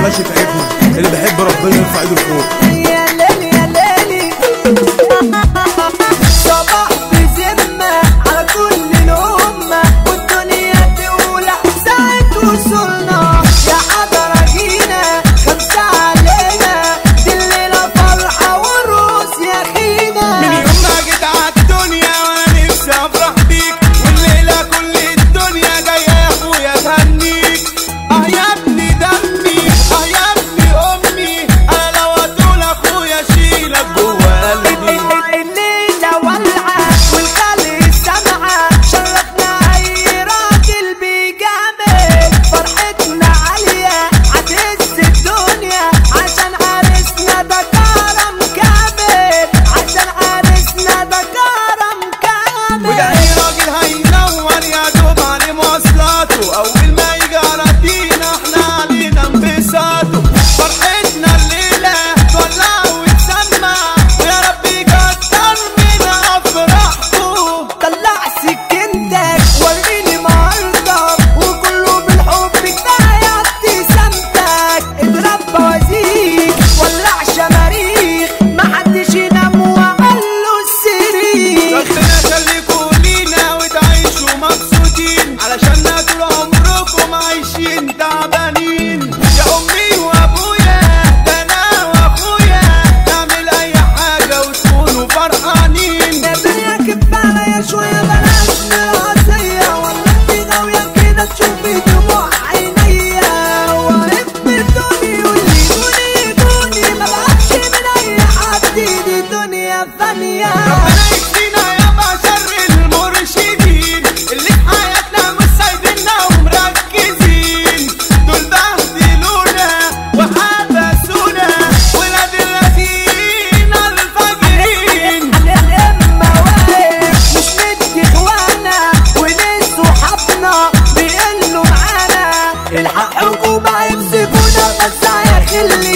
بلاش يتعبنا، اللي بيحب ربنا يرفع ايده لفوق. يا ليلي يا ليلي صباح بذمة على كل الأمة، والدنيا تولع ساعة وصولنا يا حضرة جينا خمسة علينا، دي الليلة فرحة والروس يا خينا. من يوم ما جيت عالدنيا وانا نفسي افرح بيك، والليلة كل الدنيا جاية يا اخويا تهنيك. يا ابني دمي يا ابني امي، انا لو هتقول اخويا اشيلك جوا قلبي. الليلة والعة والخلق سامعة، شرفنا أي راجل بيجامل، فرحتنا عالية عتهز الدنيا، عشان عرسنا ده كرم كامل، عشان عرسنا ده كرم كامل. وده اي راجل هينور يا دوب عليه مواصلاته، اول ما يجي عرضينا احنا علينا انبساطه. فرحتنا الليلة تولع وتسمع، ويا رب يكتر من افراحكم. طلع سكنتك وريني مهارتك، وكله بالحب كفاية ابتسامتك، اضرب بوازيك ولع شماريخ، محدش ينام وقاله السرير. ربنا يخليكوا لينا وتعيشوا مبسوطين، علشان طول عمركم عايشين تعبانين. يا امي وابويا ده انا واخويا، نعمل اي حاجة وتكونوا فرحانين. الدنيا كفاية شوية بلاش نراسية، ولا انت ناوية كده تشوفي دموع عينيا، واقف بدوني واللي دوني مبعدش من اي حد، دي دنيا فانية. ربنا يكفينا يابا شر المرشدين، اللي في حياتنا مش سايبيننا ومركزين. دول بهدلونا وحبسونا ولاد الذين الفاجرين. الأمة واقف مش مدي اخوانا، وليه صحابنا بيقلوا معانا، الحق عقوبة يمسكونا بس هيخلي